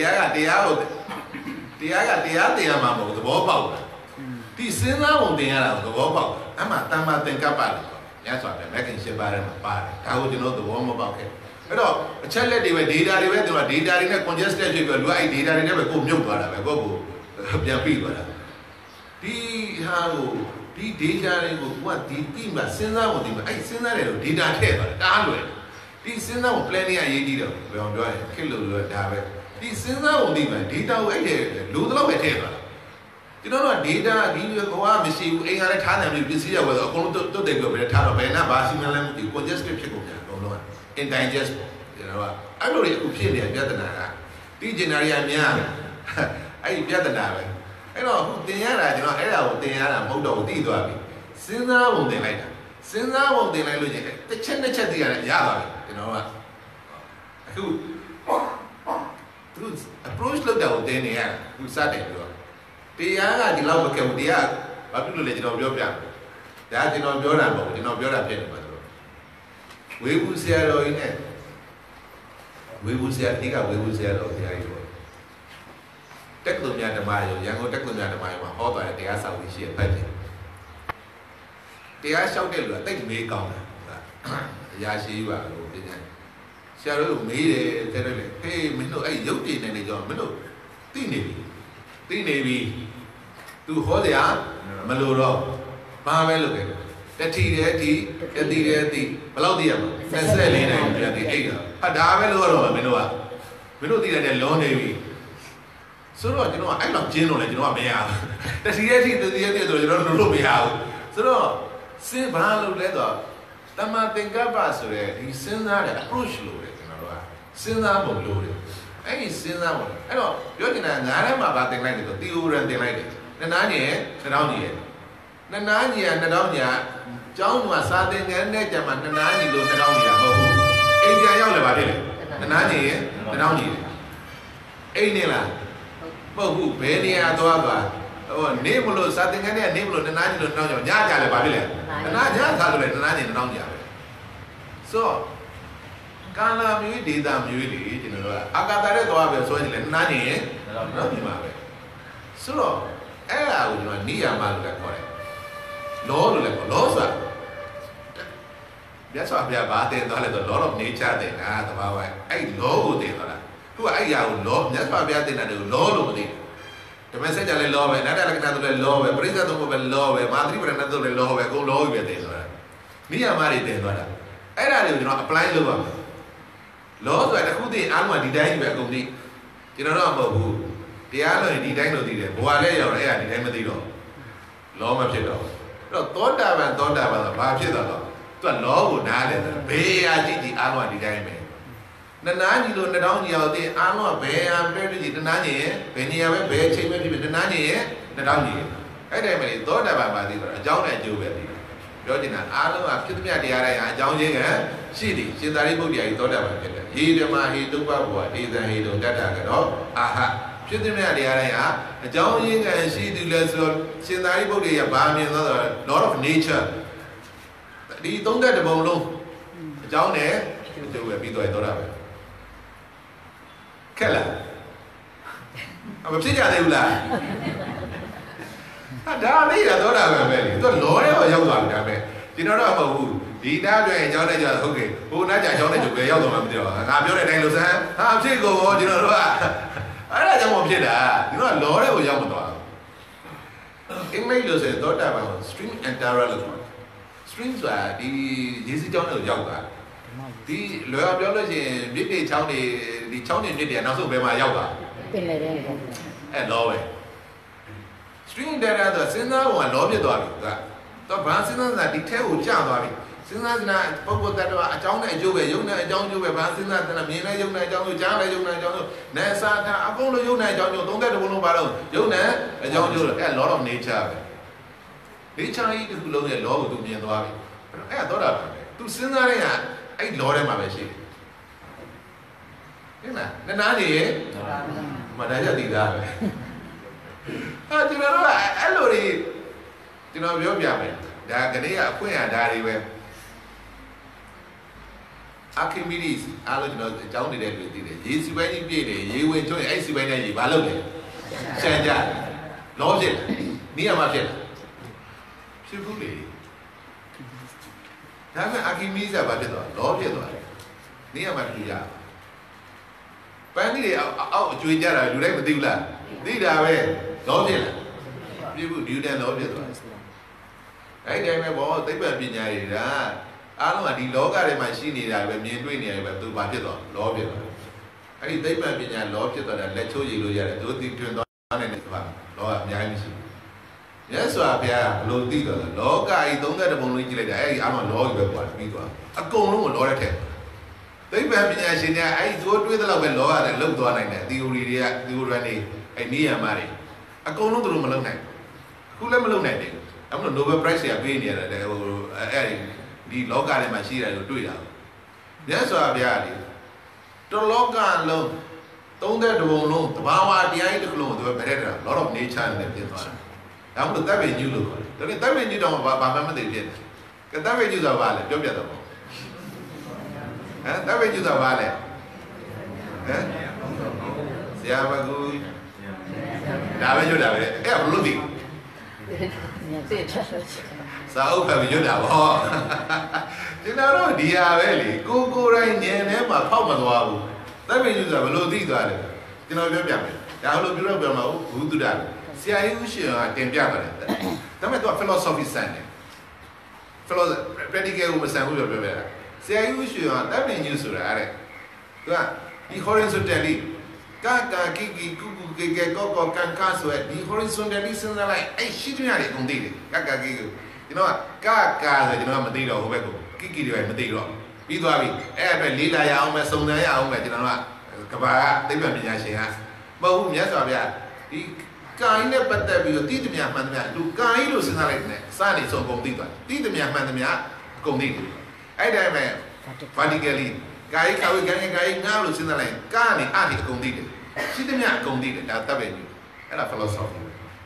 tiền mà một cái bó bầu thì xin ra một tiền là một cái bó bầu mà ta mà tiền cáp à nhá sao đấy mấy cái xe ba đấy mà ba đấy cao chứ nó đồ mà bao cái đó chắc là đi về data đi này congested chứ còn loại data này phải cùng nhung vào là phải có bộ bây pi vào là đi hàng đi data này cũng qua đi mà xin ra một tiền mà ai xin ra này rồi data thế vào đã rồi đi xin ra một plan này gì đi được về ông nói cái lừa đã về đi xin ra một tiền mà data ấy thì lú đó phải thế vào chứ nó là data đi qua mình xíu anh ấy tháo này mình xíu vào con tôi để cái tháo về na ba xíu là mình congested chứ cũng nhà đúng không indigestible anh nói là cũng phiền này biết là đi trên này anh nhá anh biết là vậy nó tiền là cho nó ấy là tiền là một đầu tiên rồi sinh ra một tiền này luôn vậy cái chân thì là giá rồi you know what cứ approach lúc đầu tiên này cứ sát định rồi thì là chỉ lâu cái gì bà biết là chỉ nó biểu biểu đã chỉ nó biểu là một chỉ nó biểu là tiền mà rồi với bút xe rồi này với bút xe thì cả với bút xe rồi thì ai rồi chắc tụi nhà làm bài rồi giang có chắc tụi nhà làm bài mà họ phải để sau thì sẽ phải để sau cái lửa tích mấy còn giá sĩ và rồi thế này sau đó Mỹ để thế này cái mình nói ấy giấu tiền này cho mình nói tí này vì tôi hỏi thì mà lừa rồi ba mấy lừa cái thì bao lâu tiền mà sẽ lấy này thì ấy rồi đã mấy lừa rồi mình nói tí này lừa này vì số đó cho nó anh làm chiến rồi cho nó mày à cái gì thì rồi cho nó mày à số đó sẽ ba lâu đấy đó ta mà tính cả ba số đấy thì sinh ra là approach luôn đấy cho nó စဉ်းစားဖို့လိုတယ်အဲ့ဒီစဉ်းစားဖို့အဲ့တော့ပြောချင်တာငါးထဲမှာဗာတင်လိုက်တယ်ဆိုတီယိုရန်တင်လိုက်တယ်နှစ်နားညီရဲ့နှစ်တောင်းညီရဲ့နှစ်နားညီကနှစ်တောင်းညီကကျောင်းမှာစာသင်ခန်းနဲ့ကြမှာနှစ်နားညီလို့နှစ်တောင်းညီတာမဟုတ်ဘူးအိမ်ပြန်ရောက်လည်းဗာဖြစ်လေနှစ်နားညီရဲ့နှစ်တောင်းညီတယ်အိမ်နေလားမဟုတ်ဘူးဘယ်နေရာသွားပါဟိုနေမလို့စာသင်ခန်းနဲ့နေမလို့နှစ်နားညီလို့နှစ်တောင်းညီညကြလည်းဗာဖြစ်လေနှစ်နားညစားလို့လည်းနှစ်နားညီနှစ်တောင်းညီပဲဆိုကာလာမျိုးဒေတာမျိုးတွေကျွန်တော်တို့ကအာကာသရဲ့သွားပဲဆိုရင်လည်းနားနေရင်တော့ဒီမှာပဲဆိုတော့အဲ့ဒါကိုကျွန်တော်နိယာမလို့လည်းခေါ်တယ်လောလို့လည်းခေါ်လောဆိုတာမြတ်စွာဘုရားဗာတင်သွားလဲဆို law of nature တင်တာတဘာဝအဲ့လောကိုတင်သွားတာသူကအဲ့ຢာကိုလောမြတ်စွာဘုရားတင်တာကိုလောလို့မသိဘူးဓမ္မစကြာလည်းလောပဲနာတလက္ခဏာတို့လည်းလောပဲပရိစ္ဆေသုံးဖို့ပဲလောပဲမာသရိပရဏတို့လည်းလောပဲအကုန်လောကြီးပဲတင်သွားတာနိယာမတွေတင်သွားတာအဲ့ဒါတွေကိုကျွန်တော် apply လုပ်ပါမယ်လောဆိုတာတစ်ခုတည်းအားလုံးကဒီတိုင်းပဲအကုန်သိကျွန်တော်တော့မဟုတ်ဘူးတရားလို့ဒီတိုင်းလို့သိတယ်ဘဝလည်းရောက်တယ်အဲ့ဒါဒီတိုင်းမသိတော့လောမဖြစ်တော့အဲ့တော့သောတာပန်ဆိုတာဘာဖြစ်တော့သူကလောကိုနားလဲတယ်ဘေးရာကြည့်ကြည့်အားလုံးကဒီတိုင်းပဲနှစ်နားညီလို့နှစ်တောင်းညီအောင်သိအားလုံးကဘယ်ဟာပြည့်ကြည့်တစ်နားညီရင်ဘယ်နေရာပဲဘယ်အချိန်ပဲဖြစ်ဖြစ်တစ်နားညီရင်နှစ်တောင်းညီအဲ့တိုင်းပဲသောတာပန်ပါသိတော့အကြောင်းနဲ့အကျိုးပဲသိပြောချင်တာအားလုံးကဖြစ်သမျှတရားတိုင်းဟာအကြောင်းချင်းကရှိတယ်ရှင်သာရိပုတ္တရာကြီးသောတာပန်ဖြစ်တယ်ယေဓမ္မဟိတုပ္ပဘောဒေသံဟိတုတတ္တကတော့အာဟဖြစ်သမျှတရားတိုင်းဟာအကြောင်းရင်းကရှိသူလဲဆိုရှင်သာရိပုတ္တရာဘာမြင်သော law of nature ဒီသုံးတဲ့တပုံလုံးအကြောင်းနဲ့အကျိုးပဲပြီးတော့သောတာပန်ခက်လားမဖြစ်ကြသေးဘူးလားဒါလေးရသောတာပန်ပဲလေသူကလောထဲမှာရောက်သွားပြီဒါပဲကျွန်တော်တော့မဟုတ်ဘူးဒီနားတွင်အကြောင်းနဲ့ကြောဟုတ်ကဲ့ဟိုနားကြအကြောင်းနဲ့ကျုပ်ပဲရောက်တော့မှမသိတော့ငါပြောတဲ့အတိုင်းလို့စမ်းဟာဖြစ်ကိုကျွန်တော်တို့ကအဲ့ဒါကြောင့်မဖြစ်တာကျွန်တော်ကလောထဲကိုရောက်မသွားဘူးအင်္ဂလိပ်လို့ဆိုရင်သောတာပန်ကို stream enterer လို့ခေါ်တယ် stream ဆိုတာဒီရေစီးကြောင်းတွေကိုရောက်တာဒီလွယ်ပြောလို့ရှိရင်မြစ်တွေချောင်းတွေဒီချောင်းတွေမြစ်တွေနောက်ဆုံးဘယ်မှာရောက်တာပင်လေတဲ့အဲ့လောပဲstring data ဆိုစဉ်းစားပုံကလောဖြစ်သွားပြီကတော့ဘာစဉ်းစားစရာဒီထဲကိုကျသွားပြီစဉ်းစားစရာပုဂ္ဂိုလ်တ attva အကြောင်းနဲ့အကျိုးပဲယုံနဲ့အကြောင်းကျိုးပဲဘာစဉ်းစားတဲ့မြင်နဲ့ယုံနဲ့အကြောင်းကျိုးကြားနဲ့ယုံနဲ့အကြောင်းကျိုးနဲ့စာတာအကုန်လုံးယုံနဲ့အကြောင်းကျိုးသုံးတဲ့တဘလုံးပါတော့ယုံနဲ့အကြောင်းကျိုးအဲ့ law of nature ပဲ nature ကြီးတစ်ခုလုံးရဲ့ law ကိုသူမြင်သွားပြီအဲ့တော့တာပဲသူစဉ်းစားတဲ့ကအဲ့ law ထဲမှာပဲရှိတယ်ဟင်လားနနာနေရဲ့မဒါကြတည်သားပဲကျွန်တော်တို့ကအဲ့လိုတွေကျွန်တော်ပြောပြမယ်ဒါကနေကအခွင့်အာဏာတွေပဲအာခိမီဒီစ်အားလုံးကျွန်တော်အကြောင်းနေတဲ့လူသိတယ်ရေစီပိုင်းကြီးပြည့်တယ်ရေဝင်ကျွန်းအဲ့စီပိုင်းနဲ့ရေဘာလုပ်လဲရှမ်းကြလောဖြစ်နေရာမှာဖြစ်လားဖြစ်ဘူးလေဒါမှအာခိမီဒီစ်ကဘာဖြစ်သွားလောဖြစ်သွားတယ်နေရာမှာပြရပန်းကြီးတွေအောက်အကျွေးကြတာလူတိုင်းမသိဘူးလားသိတာပဲလောဖြစ်လားပြည့်ဘူးဒီတန်လောဖြစ်သွားအဲ့ဒီမှာဘောသိပ္ပံပညာတွေကအားလုံးကဒီလောကထဲမှာရှိနေတာပဲမြင်တွေ့နေရတယ်ပဲသူဘာဖြစ်သွားလောဖြစ်သွားအဲ့ဒီသိပ္ပံပညာလောဖြစ်သွားတာလက်ချိုးရည်လို့ရတယ်သူသိထွင်သွားနိုင်တယ်ဆိုတာလောကအများကြီးမရှိဘူးမြတ်စွာဘုရားဘလို့သိတော့လောကကြီး32ပုံလုံးကြည့်လိုက်တာအဲ့ဒီအားလုံးလောကြီးပဲပွားပြီးသွားအကုန်လုံးကိုလောတဲ့ထက်သိပ္ပံပညာရှင်တွေကအဲ့ဒီသူတွေးသလောက်ပဲလောရတယ်လုံသွားနိုင်တယ် theory တွေက theory တွေအဲ့နိယာမတွေအကုန်လုံးသူတို့မလုံနိုင်အခုလည်းမလုံနိုင်ဘူးအဲ့မလို့ Nobel Prize ရပေးနေရတယ်ဟိုအဲ့ဒီလောကထဲမှာရှိတယ်လို့တွေ့တာမြတ်စွာဘုရားလေတလောကလုံး32ပုံလုံးတဘာဝတရားကြီးတစ်ခုလုံးကိုသူပဲဗရက်တာ lot of nature နဲ့ပြင်သွားတာဒါမှမဟုတ်တပ်ပင်ညူလို့ခေါ်တယ်ဒါပေမဲ့တပ်ပင်ညူတော့ဘာမှမသိဖြစ်တယ်ကတပ်ပင်ညူဆိုတာဘာလဲပြောပြတော့ဟမ်တပ်ပင်ညူဆိုတာဘာလဲဟမ်ဆရာမကူဒါပဲညွတ်တာပဲအဲ့ဘလို့သိစာအုပ်ပဲညွတ်တာပေါ့ကျွန်တော်တို့ဒီဟာပဲလေကိုတိုင်းဉာဏ်ထဲမှာဖောက်မသွားဘူးတပ်ပင်ညူဆိုတာဘလို့သိသွားတယ်ကျွန်တော်ပြောပြမယ်ဒါလို့ပြောတော့ပြောမှာဘူးသူတာဆရာကြီးဦးရှင်ကတင်ပြပါတယ်ဒါပေမဲ့သူက philosophy ဆန်တယ် philosophy practical ကိုမဆန်ဘူးပြောပြတာဆရာကြီးဦးရှင်ကတပ်ပင်ညူဆိုတာအဲ့သူကဒီ horizontally ကာကီကီကူကူကေကေကောကောကန်ကာဆိုတဲ့ဒီ horizontally စဉ်းစားလိုက်အဲ့ရှိတဲ့နေရာတွေအကုန်သိတယ်ကာကီကိုကျွန်တော်ကကာဆိုကျွန်တော်ကမသိတော့ဟိုဘက်ကိုကီကီတွေပဲမသိတော့ပြီးသွားပြီအဲ့အတွက်လေးလာရအောင်ပဲစုံစမ်းရအောင်ပဲကျွန်တော်ကကဘာသိပ္ပံပညာရှင်ကမဟုတ်ဘူးမြတ်စွာဘုရားဒီကာယနဲ့ပတ်သက်ပြီးတော့တိတိမြတ်မှန်သမျှလူကာယလို့စဉ်းစားလိုက်တယ်စနေဆုံးကုန်သိသွားတိတိမြတ်မှန်သမျှအကုန်သိတယ်အဲ့ဒါပဲ vertically ကာယခဝေကံကာယငါလို့စဉ်းစားလိုက်ကာနေအတိအကုန်သိတယ်ရှိသမျှအကုန်သိတယ်ဒါတပ်ပဲညအဲ့ဒါ philosophy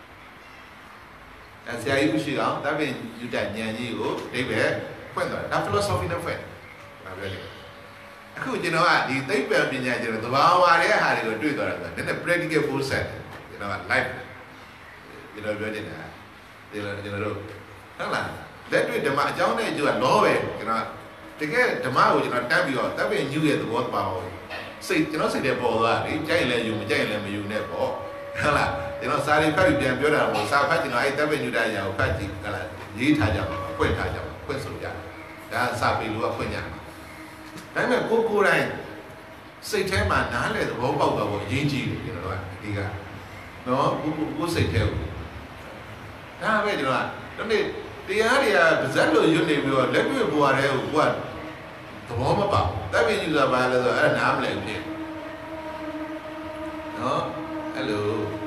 အဲဆရာကြီးရှိအောင်တပ်ပဲယူတဲ့ဉာဏ်ကြီးကိုအိဗယ်ဖွင့်သွားတာဒါ philosophy နဲ့ဖွင့်ဒါပဲလေအခုကျွန်တော်ကဒီသိပ္ပံပညာကျွန်တော်သဘာဝရဲ့ဟာတွေကိုတွေ့သွားတာဆိုတော့နည်းနည်း practical process ကျွန်တော်က live ကျွန်တော်ပြောနေတာကျွန်တော်တို့ဟုတ်လားလက်တွေ့ဓမ္မအကြောင်းနဲ့အကျိုးကလောပဲကျွန်တော်တကယ်ဓမ္မကိုကျွန်တော်တက်ပြီးတော့တပ်ပင်ညူရဲ့သဘောတဘာဝစိတ်ကျွန်တော်စိတ်ထဲပေါ်သွားတယ်ကြိုက်ရင်လည်းယူမကြိုက်ရင်လည်းမယူနဲ့ပေါ့ဟုတ်လားကျွန်တော်စာရီဖတ်ပြီးပြန်ပြောတာမို့စာဖတ်ကျွန်တော်အဲ့တပ်ပင်ညူတဲ့အရာကိုဖတ်ကြည့်ဟုတ်လားရေးထားကြပါဖွင့်ထားကြပါဖွင့်ဆိုကြဒါစာပေလူကဖွင့်ကြမှာဒါပေမဲ့ကိုယ်တိုင်စိတ်ထဲမှာနားလေသဘောပေါက်တော့အရေးကြီးတယ်ကျွန်တော်ကအဓိကနော်ကိုစိတ်ထဲကိုဒါပဲကျွန်တော်ကဒီနေ့တရားတွေကပါဇက်လို့ရွတ်နေပြီးတော့လက်တွေ့ပေါ်ရဲကိုကသဘောမပေါက်တပ်ပင်ယူတာပါလဲဆိုအဲ့ဒါနားမလည်ဖြစ်နော်အဲ့လို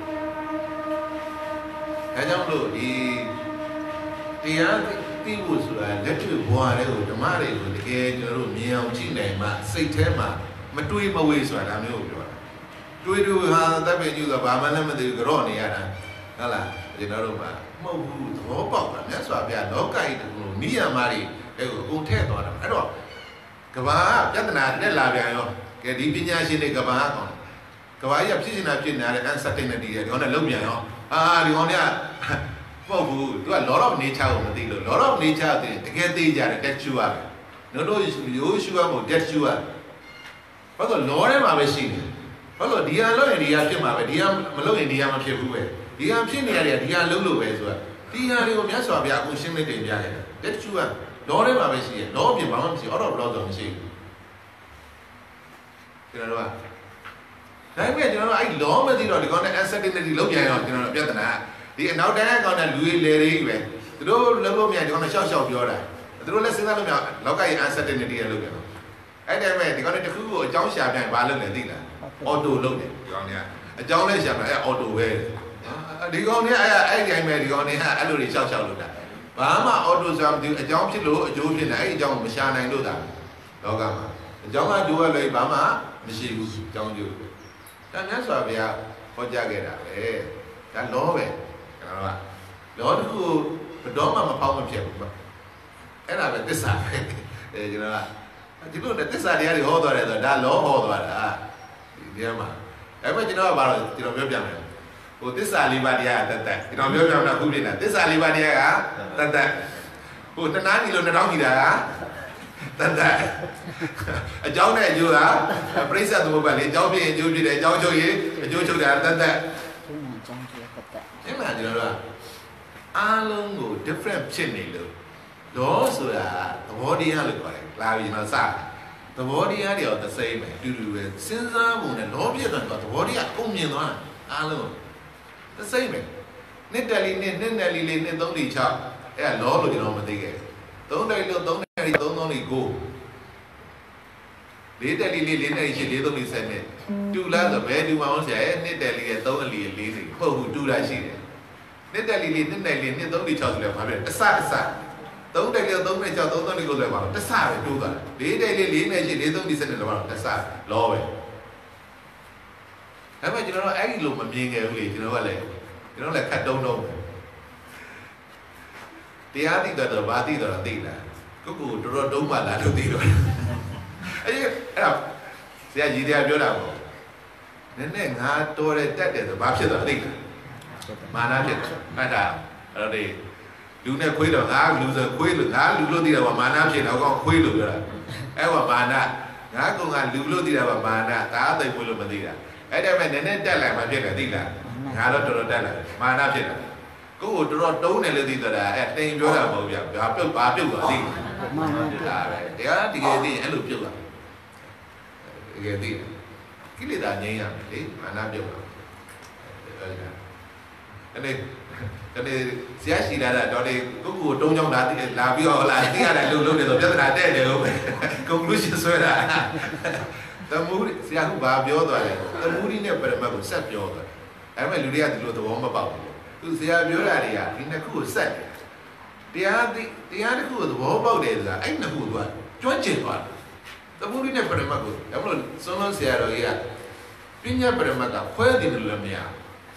ဒါကြောင့်လို့ဒီတရားသိဖို့ဆိုတာလက်တွေ့ပေါ်ရဲကိုဓမ္မတွေကိုတကယ်ကျွန်တော်တို့မြင်အောင်ကြည့်နိုင်မှစိတ်ထဲမှာမတွေးမဝေးဆိုတာဒါမျိုးကိုပြောတာတွေးဟာတပ်ပင်ယူတာဘာမှလည်းမသိဘူးကြော့နေရတာဟုတ်လားကျွန်တော်တို့ကမဟုတ်ဘူးသဘောပေါက်တာမြတ်စွာဘုရားလောကကြီးတကူနိယမတွေအဲ့ကိုအကုန်ထည့်သွားတာအဲ့တော့ကဘာပြဿနာတက်လာပြန်ရောကဲဒီပညာရှင်တွေကဘာကောကဘာကြီးဖြစ်နေတာဖြစ်နေတဲ့ uncertainty တွေဒီကောင်နဲ့လုံးပြန်ရောဒီကောင်ကမဟုတ်ဘူးသူက law of nature ကိုမသိလို့ law of nature တကယ်သိကြတယ် death sure ပဲတို့ရိုးရှုရမို့ death sure ဘာလို့ law ထဲမှာပဲရှိနေဘာလို့ဒီဟာလို့ရင်ဒီဟာဖြစ်မှာပဲဒီဟာမလို့ရင်ဒီဟာမဖြစ်ဘူးပဲဒီဟာဖြစ်နေရတယ်ဒီဟာလုံးလို့ပဲဆိုတာဒီဟာတွေကိုမြတ်စွာဘုရားအခုရှင်းလိုက်တင်ပြရတယ်တက်ချူကလောထဲမှာပဲရှိတယ်လောပြင်ဘာမှမရှိအော်တော့ဘလောက်တော့မရှိဘူးကျွန်တော်တို့ကဒါပေမဲ့ကျွန်တော်တို့အဲ့လောမသိတော့ဒီကောင်နဲ့ uncertainty လုံးပြန်ရောကျွန်တော်တို့ပြဿနာဒီအနောက်တိုင်းကောင်နဲ့လူတွေလေတွေပဲသူတို့လုံးလို့မရဒီကောင်နဲ့ရှောက်ပြောတာသူတို့လည်းစဉ်းစားလို့မရလောကရဲ့ uncertainty ရဲ့လုံးပြန်တော့အဲ့ဒါမဲ့ဒီကောင်နဲ့တခုခုအကြောင်းရှာပြန်ဘာလုပ်လဲသိလားအော်တိုလုပ်တယ်ဒီကောင်ကအကြောင်းလဲရှာပြန်အဲ့အော်တိုပဲဒီကောင်เนี่ยအဲ့ဒီအိမ်မဲ့ဒီကောင်เนี่ยအဲ့လိုတွေရှောက်လို့တာဘာမှအော်တိုဆမ်ဒီအကြောင်းဖြစ်လို့အကျိုးဖြစ်နေအဲ့ဒီအကြောင်းမရှာနိုင်လို့တာလောကမှာအကြောင်းကကျိုးရလို့ဘာမှမရှိဘူးအကြောင်းကျိုးဒါမြတ်စွာဘုရားဟောကြားခဲ့တာပဲဒါလောပဲကျွန်တော်ကလောတခုဘယ်တော့မှမဖောက်မဖြစ်ဘူးအဲ့ဒါပဲသစ္စာပဲကျွန်တော်ကဒီလိုနဲ့သစ္စာတရားတွေဟောသွားတယ်ဆိုတာဒါလောဟောသွားတာဒီမှာအဲ့မဲ့ကျွန်တော်ကဘာလို့ကျွန်တော်ပြောပြမယ်ဟိုသစ္စာလေးပါးတရားတတ်တတ်ကျွန်တော်ပြောပြမှာခုပြနေတာသစ္စာလေးပါးတရားကတတ်တတ်ဟိုတနာကြီးလို့2000ကြီးတာကတတ်တတ်အကြောင်းနဲ့အကျိုးကပြိဿသမုပ္ပါလေအကြောင်းဖြစ်ရင်အကျိုးဖြစ်တယ်အကြောင်းချုပ်ရင်အကျိုးချုပ်တာတတ်တတ်ဒီမှာကျွန်တော်တို့ကအားလုံးကို different ဖြစ်နေလို့လောဆိုတာသဘောတရားလို့ခေါ်တယ်လာပြီးကျွန်တော်စသဘောတရားတွေတော့ the same ပဲတူတူပဲစဉ်းစားမှုနဲ့လောပြည့်တော့သဘောတရားအုံမြင်သွားတာအားလုံးthe same ပဲနှစ်တက်လီနှစ်နယ်လီလေးနှစ်3လီ6အဲ့ဒါလောလို့ကျွန်တော်မသိခဲ့ဘူး3တက်လီလို့3နယ်လီ3လီ9 4တက်လီလေး4နယ်လီ8 4 3လီ7နဲ့တူလားဆိုဘယ်တူမှမဟုတ်ဆရာရဲ့နှစ်တက်လီရဲ့3အလီ4လီဟုတ်ဘူးတူတာရှိတယ်နှစ်တက်လီလေးနှစ်နယ်လီနှစ်3လီ6ဆိုလဲဘာဖြစ်လဲအစ3တက်လီ3နဲ့6 3လီ9ဆိုလဲဘာလဲတဆပဲတိုးသွားတယ်4တက်လီ4နဲ့8 4 3လီ7နဲ့လဲဘာလဲတဆလောပဲအဲ့မဲ့ကျွန်တော်တို့အဲ့ဒီလိုမမြင်ခဲ့ဘူးလေကျွန်တော်ကလည်းခတ်တုံးတရားသိတော့ဘာသိတော့သိလားကိုတော်တော်တုံးမှလာတော့သိတော့အဲ့ဒါဆရာကြီးတရားပြောတာပေါ့နည်းနည်းငါတော်တယ်တက်တယ်ဆိုဘာဖြစ်သွားသိလားမာနဖြစ်အဲ့ဒါအဲ့တော့ဒီလူနဲ့ခွေးတော့ငါလူဆိုခွေးလို့ငါလူလို့သိတာပါမာနဖြစ်တော့ကောခွေးလို့ပြောတာအဲ့ကမာနငါကောင်ကလူလို့သိတာပါမာနဒါအသိခွေးလို့မသိတာအဲ့ဒါမဲ့နည်းနည်းတက်လာမှဖြစ်တယ်သိလားငါတော့တော်တော်တက်လာမာနဖြစ်တယ်ကိုကိုတော်တော်တုံးတယ်လို့သိတော့အဲ့တိမ်ပြောတာမဟုတ်ဗျာဘာပြုတ်သွားသိမာနဖြစ်တာပဲတရားတကယ်သိရင်အဲ့လိုပြုတ်တာတကယ်သိကိလေသာငြိမ်းရမယ်လေမာနပြုတ်တာအဲ့ဒါ cái này sẽ chỉ là đó đi có của trong trong đó thì là ví dụ là cái này luôn để rồi biết là đây đều conclusion rồi là ta muốn sẽ cũng bảo biểu rồi ta muốn đi nè phải mà cũng sắp biểu rồi em mà lưu đi thì luôn tôi không bảo tu sẽ biểu ra đi à thì nó cũng sắp thì nó cũng tôi bảo đấy là anh nó cũng rồi chuẩn chết rồi ta muốn đi nè phải mà cũng em luôn xong nó sẽ rồi à bây giờ phải mà cả khỏe thì nó làm gì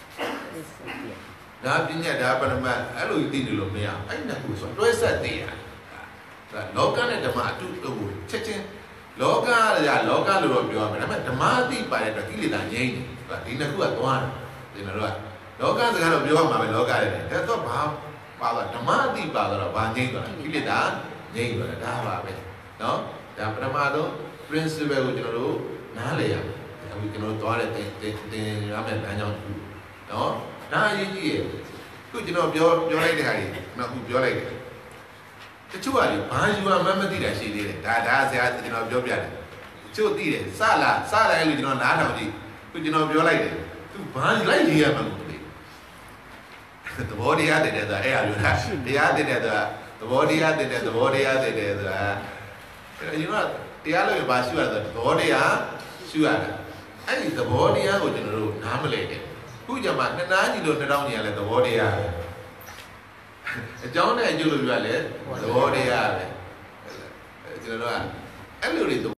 đó bây giờ đó phải mà ở lối đi nó làm gì anh nó cũng rồi đôi sát đi à lúc này đâm mà tu chết chết lúc là lúc lừa biểu mà đâm mà đi phải là cái gì là nhảy và thì nó cũng là toan thì nó rồi lúc cái là biểu mà lúc này thế tôi bảo là đâm mà đi bảo là bao nhiêu rồi cái gì đã nhảy rồi đã vào vậy đó đã phải mà đó principle của chúng nó nã lệ à vì chúng nó toan để làm cái này nhau đó nã gì cứ chúng nó biểu lại cái này nó cũng biểu lại cái chú à bao nhiêu mà đi là gì đấy đã sẽ chúng nó biểu lại chú đi đấy xa là chúng nó nã đâu gì cứ chúng nó biểu lại đấy cứ bao nhiêu lại gì mà cũng đi the body à để đó ai luôn à để đó the body à để đó you know để là bao nhiêu là the body à siêu à ai the body à của chúng nó nã mà lấy cứ giờ mà nó nã gì luôn nó đâu nhỉ là the body à cháu này chưa được rồi đấy, đồ đi à, cho nên là em lưu đi